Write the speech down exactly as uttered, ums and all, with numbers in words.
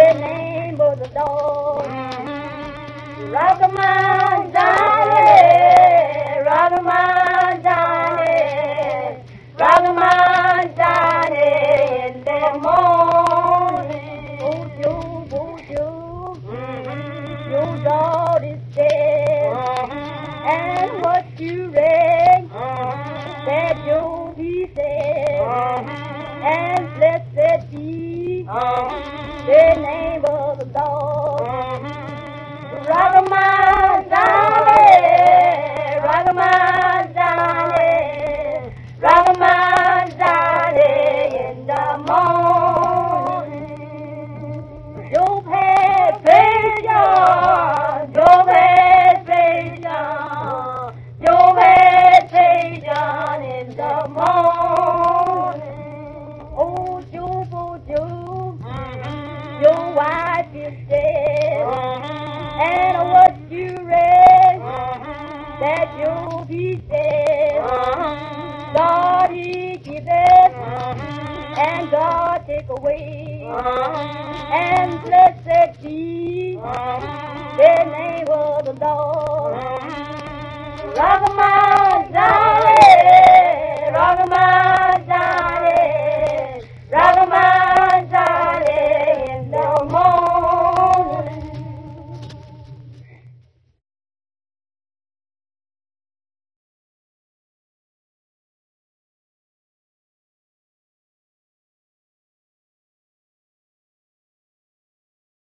the name of the Lord. Rock-a-my Johnny, rock-a-my Johnny, rock-a-my Johnny in the morning. Oh, Joe, oh, Joe, mm-hmm. Your God is dead, mm-hmm. And what you read, mm-hmm. That Joe he said, mm-hmm. And blessed be mm-hmm. the name of the Lord. Mm-hmm. Rock-a-my Johnny, rock-a-my Johnny, rock-a-my Johnny in the morning. Job had faith, John, Job had faith, John, Job had faith, John in the morning. Oh, Job, oh, Job, mm-hmm. Your wife is dead. Mm-hmm. And what you read, uh-huh. That Job he said, uh-huh. God he giveth, uh-huh. And God take away, uh-huh. And blessed be uh-huh. the name of the Lord. Uh-huh. Rock-a-my